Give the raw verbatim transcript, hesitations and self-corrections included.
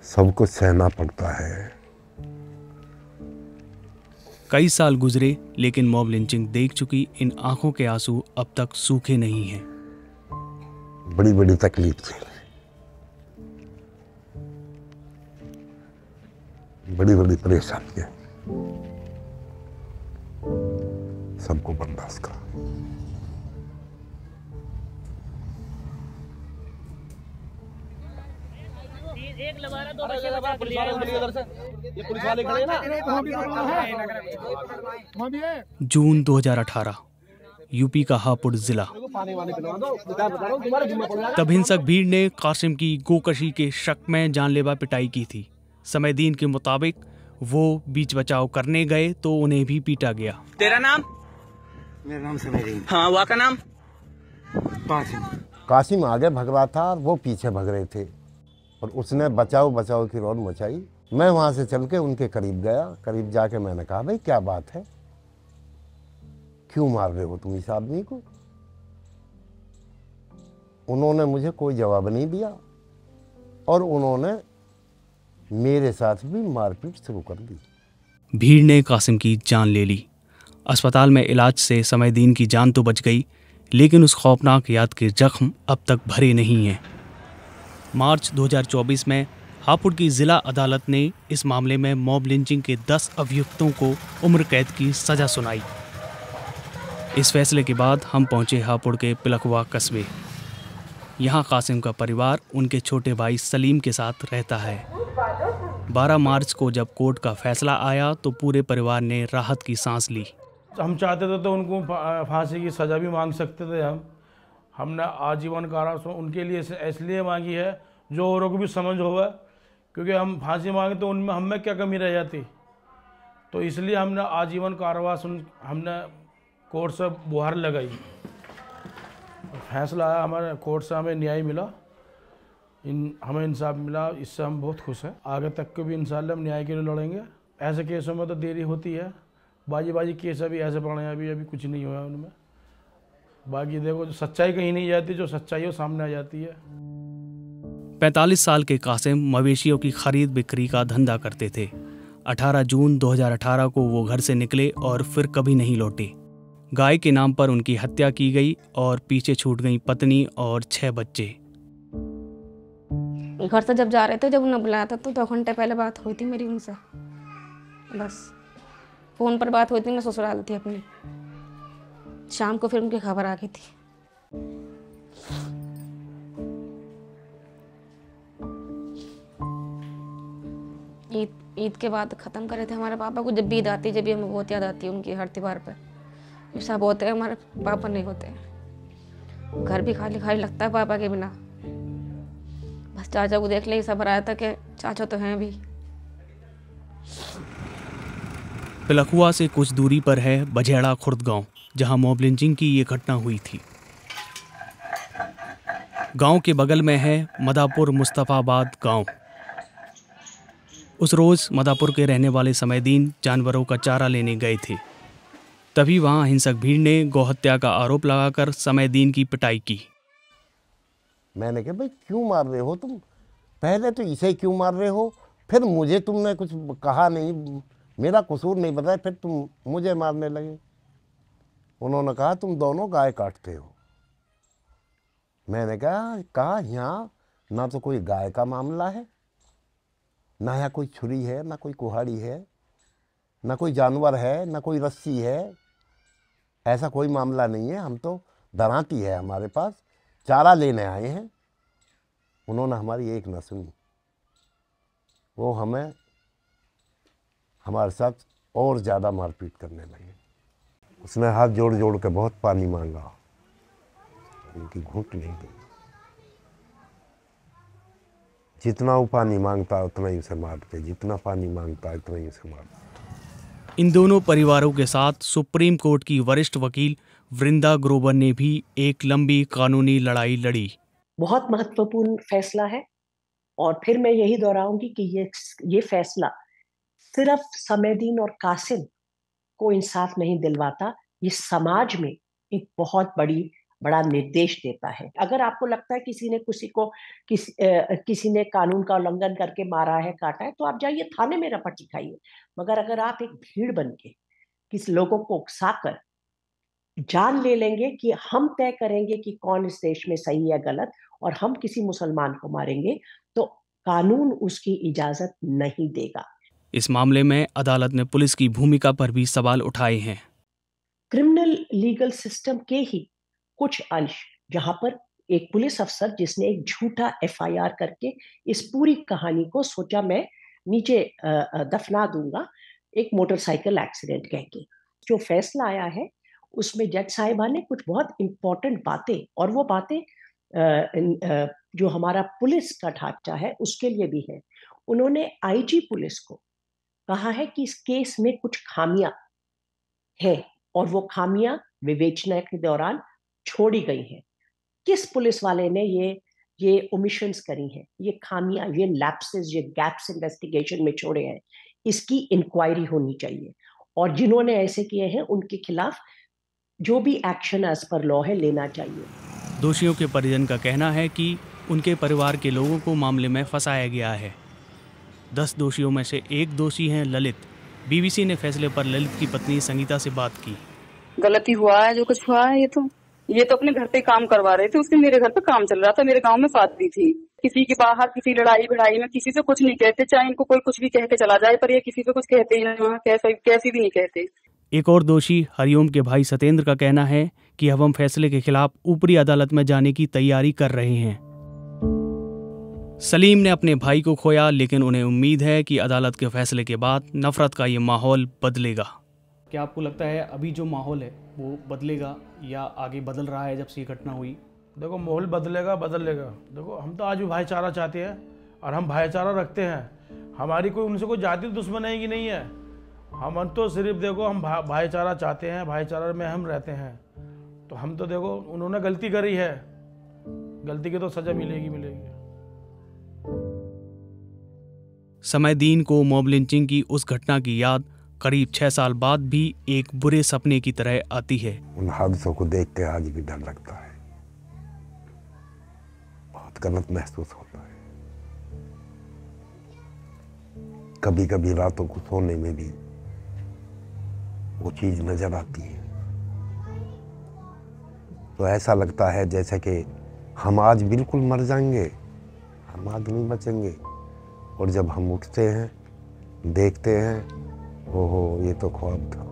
सब कुछ सहना पड़ता है। कई साल गुजरे लेकिन मॉब लिंचिंग देख चुकी इन आंखों के आंसू अब तक सूखे नहीं हैं। बड़ी बड़ी तकलीफ थी, बड़ी बड़ी परेशानियां, सबको बर्दाश्त करा। एक लगा रहा, दो बच्चे बचा के लिया उधर से, ये पुलिस वाले खड़े ना। जून दो हज़ार अठारह, यूपी का हापुड़ जिला। तब हिंसक भीड़ ने कासिम की गोकशी के शक में जानलेवा पिटाई की थी। समय दीन के मुताबिक वो बीच बचाव करने गए तो उन्हें भी पीटा गया। तेरा नाम? मेरा नाम समय दीन। हाँ, वहाँ का नाम? कासिम। कासिम आगे भग रहा था और वो पीछे भग रहे थे और उसने बचाओ बचाओ की रौन मचाई। मैं वहां से चल के उनके करीब गया। करीब जाके मैंने कहा, भाई क्या बात है, क्यों मार रहे हो तुम इस आदमी को? उन्होंने मुझे कोई जवाब नहीं दिया और उन्होंने मेरे साथ भी मारपीट शुरू कर दी। भीड़ ने कासिम की जान ले ली। अस्पताल में इलाज से समय दीन की जान तो बच गई, लेकिन उस खौफनाक याद के जख्म अब तक भरे नहीं हैं। मार्च दो हज़ार चौबीस में हापुड़ की जिला अदालत ने इस मामले में मॉब लिंचिंग के दस अभियुक्तों को उम्र कैद की सजा सुनाई। इस फैसले के बाद हम पहुंचे हापुड़ के पिलखवा कस्बे। यहाँ कासिम का परिवार उनके छोटे भाई सलीम के साथ रहता है। बारह मार्च को जब कोर्ट का फैसला आया तो पूरे परिवार ने राहत की सांस ली। हम चाहते थे तो उनको फांसी की सज़ा भी मांग सकते थे। हम हमने आजीवन कारावास उनके लिए इसलिए मांगी है जो औरों को भी समझ होगा, क्योंकि हम फांसी मांगे तो उनमें हम में क्या कमी रह जाती, तो इसलिए हमने आजीवन कारावास हमने कोर्ट से गुहार लगाई। फैसला आया हमारे कोर्ट से, हमें न्याय मिला, इन हमें इंसाफ मिला, इससे हम बहुत खुश हैं। आगे तक के भी इंशाल्लाह हम न्याय के लिए लड़ेंगे। ऐसे केसों में तो देरी होती है, बाजी बाजी केस अभी ऐसे पड़े हैं, अभी अभी कुछ नहीं हुआ उनमें। बाकी देखो, जो सच्चाई कहीं नहीं जाती, जो सच्चाई हो सामने आ जाती है। पैंतालीस साल के कासिम मवेशियों की खरीद बिक्री का धंधा करते थे। अठारह जून दो हज़ार अठारह को वो घर से निकले और फिर कभी नहीं लौटे। गाय के नाम पर उनकी हत्या की गई और पीछे छूट गई पत्नी और छह बच्चे। घर से जब जा रहे थे, जब उन्हें बुलाया था तो दो घंटे पहले बात हुई थी मेरी उनसे, बस फोन पर बात हुई थी। मैं ससुराल थी अपनी। शाम को फिर उनकी खबर आ गई थी। ईद ईद के बाद ख़त्म करे थे हमारे पापा को। जब भी ईद आती है, जब भी हमें बहुत याद आती है उनकी, हर त्योहार पे ऐसा होते हैं, हमारे पापा नहीं होते। घर भी खाली खाली लगता है पापा के बिना। बस चाचा को देख ले ही सब आया था कि चाचा तो हैं भी। पिलखुआ से कुछ दूरी पर है बझेड़ा खुर्द गांव, जहां मॉब लिंचिंग की ये घटना हुई थी। गांव के बगल में है मदापुर मुस्तफाबाद गांव। उस रोज मदापुर के रहने वाले समयदीन जानवरों का चारा लेने गए थे। तभी वहां हिंसक भीड़ ने गौहत्या का आरोप लगाकर समयदीन की पिटाई की। मैंने कहा, भाई क्यों मार रहे हो तुम? पहले तो इसे क्यों मार रहे हो, फिर मुझे तुमने कुछ कहा नहीं, मेरा कसूर नहीं बताया, फिर तुम मुझे मारने लगे। उन्होंने कहा, तुम दोनों गाय काटते हो। मैंने कहा कहा यहाँ ना तो कोई गाय का मामला है, ना यहाँ कोई छुरी है, ना कोई कुहाड़ी है, ना कोई जानवर है, ना कोई रस्सी है, ऐसा कोई मामला नहीं है। हम तो दरांती है हमारे पास, चारा लेने आए हैं। उन्होंने हमारी एक न सुनी। वो हमें हमारे साथ और ज़्यादा मारपीट करने लगे। उसने हाथ जोड़ जोड़ के बहुत पानी मांगा, उनकी घूंट नहीं दी। जितना वो पानी मांगता उतना ही उसे मारते, जितना पानी मांगता उतना ही उसे मारते। इन दोनों परिवारों के साथ सुप्रीम कोर्ट की वरिष्ठ वकील वृंदा ग्रोवर ने भी एक लंबी कानूनी लड़ाई लड़ी। बहुत महत्वपूर्ण फैसला है और फिर मैं यही दोहराऊंगी कि ये ये फैसला सिर्फ समयदीन और कासिम को इंसाफ नहीं दिलवाता, ये समाज में एक बहुत बड़ी बड़ा निर्देश देता है। अगर आपको लगता है किसी ने किसी को किस अ, किसी ने कानून का उल्लंघन करके मारा है, काटा है, तो आप जाइए थाने में रपट दिखाइए। मगर अगर आप एक भीड़ बन के किस लोगों को उकसाकर जान ले लेंगे कि हम तय करेंगे कि कौन इस देश में सही है गलत, और हम किसी मुसलमान को मारेंगे, तो कानून उसकी इजाजत नहीं देगा। इस मामले में अदालत ने पुलिस की भूमिका पर भी सवाल उठाए हैं। क्रिमिनल लीगल सिस्टम के ही कुछ अंश, जहां पर एक पुलिस अफसर जिसने एक झूठा एफआईआर करके इस पूरी कहानी को सोचा मैं नीचे दफना दूंगा, एक मोटरसाइकिल एक्सीडेंट कह के, जो फैसला आया है उसमें जज साहिबा ने कुछ बहुत इंपॉर्टेंट बातें, और वो बातें जो हमारा पुलिस का ढांचा है उसके लिए भी है। उन्होंने आईजी पुलिस को कहा है कि इस केस में कुछ खामियां हैं, और वो खामियां विवेचना के दौरान छोड़ी गई हैं। किस पुलिस वाले ने ये ये ओमिशंस करी हैं, ये खामियां, ये लैप्सेस, ये गैप्स इन्वेस्टिगेशन में छोड़े हैं, इसकी इंक्वायरी होनी चाहिए, और जिन्होंने ऐसे किए हैं उनके खिलाफ जो भी एक्शन एज पर लॉ है लेना चाहिए। दोषियों के परिजन का कहना है कि उनके परिवार के लोगों को मामले में फंसाया गया है। दस दोषियों में से एक दोषी हैं ललित। बीबीसी ने फैसले पर ललित की पत्नी संगीता से बात की। गलती हुआ है, जो कुछ हुआ है, ये तो ये तो अपने घर पे काम करवा रहे थे, उसके मेरे घर पे काम चल रहा था, मेरे गांव में शादी थी। किसी के बाहर किसी लड़ाई भिड़ाई में किसी से कुछ नहीं कहते, चाहे इनको कोई कुछ भी कह के चला जाए, पर ये किसी से कुछ कहते ही नहीं, कैसे कैसी भी नहीं कहते। एक और दोषी हरिओम के भाई सतेंद्र का कहना है कि अब हम फैसले के खिलाफ ऊपरी अदालत में जाने की तैयारी कर रहे हैं। सलीम ने अपने भाई को खोया, लेकिन उन्हें उम्मीद है कि अदालत के फैसले के बाद नफरत का ये माहौल बदलेगा। क्या आपको लगता है अभी जो माहौल है वो बदलेगा या आगे बदल रहा है जब से ये घटना हुई? देखो, माहौल बदलेगा बदलेगा देखो, हम तो आज भी भाईचारा चाहते हैं और हम भाईचारा रखते हैं। हमारी कोई उनसे कोई जाति दुश्मन है कि नहीं है। हम तो सिर्फ देखो हम भा, भाईचारा चाहते हैं, भाईचारा में हम रहते हैं। तो हम तो देखो उन्होंने गलती करी है, गलती की तो सजा मिलेगी मिलेगी। समय दीन को मॉब लिंचिंग की उस घटना की याद करीब छह साल बाद भी एक बुरे सपने की तरह आती है। उन हादसों को देख के आज भी डर लगता है, बहुत गलत महसूस होता है। कभी कभी रातों को सोने में भी वो चीज नजर आती है, तो ऐसा लगता है जैसे कि हम आज बिल्कुल मर जाएंगे, हम आज नहीं बचेंगे। और जब हम उठते हैं, देखते हैं, ओहो ये तो ख्वाब था।